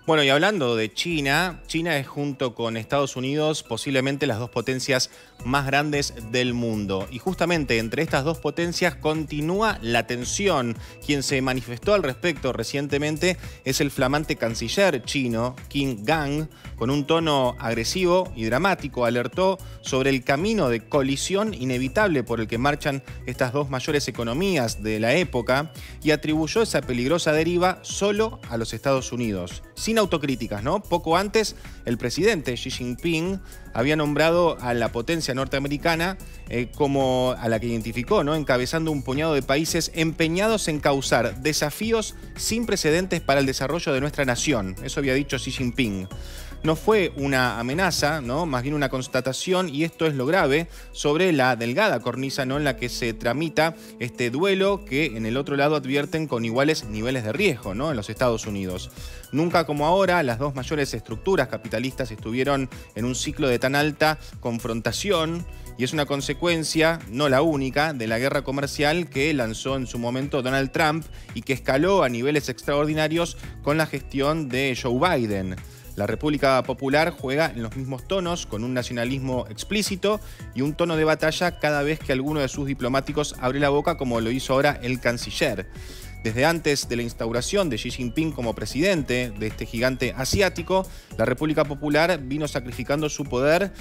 Bueno, y hablando de China, China es junto con Estados Unidos posiblemente las dos potencias más grandes del mundo. Y justamente entre estas dos potencias continúa la tensión. Quien se manifestó al respecto recientemente es el flamante canciller chino, Qin Gang, con un tono agresivo y dramático alertó sobre el camino de colisión inevitable por el que marchan estas dos mayores economías de la época y atribuyó esa peligrosa deriva solo a los Estados Unidos. Sin autocríticas, ¿no? Poco antes, el presidente Xi Jinping había nombrado a la potencia norteamericana como a la que identificó, ¿no? Encabezando un puñado de países empeñados en causar desafíos sin precedentes para el desarrollo de nuestra nación. Eso había dicho Xi Jinping. No fue una amenaza, ¿no? Más bien una constatación, y esto es lo grave, sobre la delgada cornisa, ¿no?, en la que se tramita este duelo que en el otro lado advierten con iguales niveles de riesgo, ¿no?, en los Estados Unidos. Nunca como ahora, las dos mayores estructuras capitalistas estuvieron en un ciclo de tan alta confrontación, y es una consecuencia, no la única, de la guerra comercial que lanzó en su momento Donald Trump y que escaló a niveles extraordinarios con la gestión de Joe Biden. La República Popular juega en los mismos tonos, con un nacionalismo explícito y un tono de batalla cada vez que alguno de sus diplomáticos abre la boca, como lo hizo ahora el canciller. Desde antes de la instauración de Xi Jinping como presidente de este gigante asiático, la República Popular vino sacrificando su poder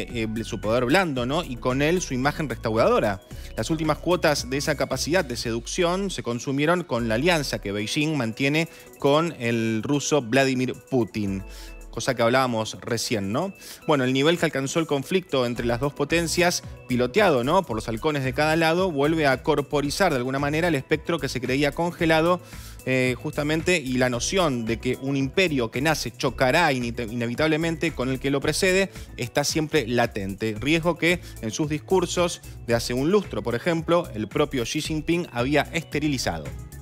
blando, ¿no?, y con él su imagen restauradora. Las últimas cuotas de esa capacidad de seducción se consumieron con la alianza que Beijing mantiene con el ruso Vladimir Putin. Cosa que hablábamos recién, ¿no? Bueno, el nivel que alcanzó el conflicto entre las dos potencias, piloteado, ¿no?, por los halcones de cada lado, vuelve a corporizar de alguna manera el espectro que se creía congelado justamente, y la noción de que un imperio que nace chocará inevitablemente con el que lo precede está siempre latente. Riesgo que en sus discursos de hace un lustro, por ejemplo, el propio Xi Jinping había esterilizado.